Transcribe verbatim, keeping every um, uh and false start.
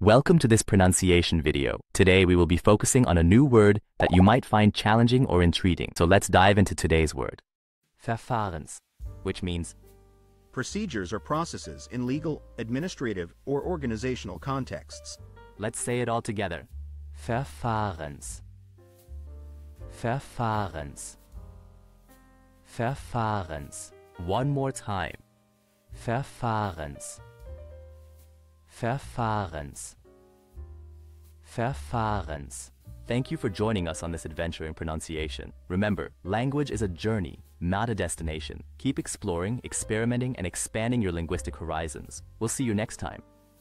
Welcome to this pronunciation video. Today we will be focusing on a new word that you might find challenging or intriguing. So let's dive into today's word. Verfahrens, which means procedures or processes in legal, administrative, or organizational contexts. Let's say it all together. Verfahrens. Verfahrens. Verfahrens. One more time. Verfahrens. Verfahrens. Verfahrens. Thank you for joining us on this adventure in pronunciation. Remember, language is a journey, not a destination. Keep exploring, experimenting, and expanding your linguistic horizons. We'll see you next time.